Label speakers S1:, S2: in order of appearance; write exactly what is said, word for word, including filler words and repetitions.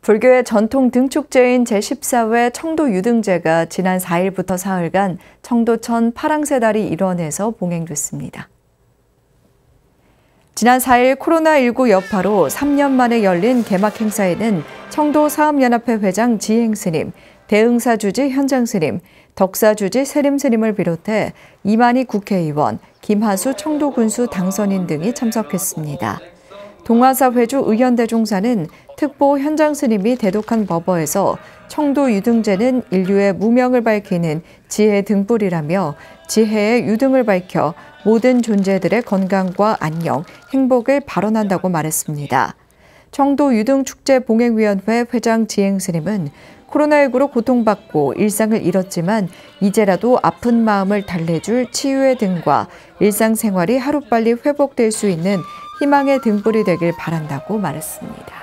S1: 불교의 전통 등축제인 제십사 회 청도 유등제가 지난 사 일부터 사흘간 청도천 파랑새다리 일원에서 봉행됐습니다. 지난 사 일 코로나십구 여파로 삼 년 만에 열린 개막 행사에는 청도사업연합회 회장 지행스님, 대응사주지 현장스님, 덕사주지 세림스님을 비롯해 이만희 국회의원, 김하수 청도군수 당선인 등이 참석했습니다. 동아사 회주 의현대종사는 특보 현장스님이 대독한 법어에서 청도 유등제는 인류의 무명을 밝히는 지혜 등불이라며 지혜의 유등을 밝혀 모든 존재들의 건강과 안녕, 행복을 발언한다고 말했습니다. 청도 유등축제 봉행위원회 회장 지행스님은 코로나십구로 고통받고 일상을 잃었지만 이제라도 아픈 마음을 달래줄 치유의 등과 일상생활이 하루빨리 회복될 수 있는 희망의 등불이 되길 바란다고 말했습니다.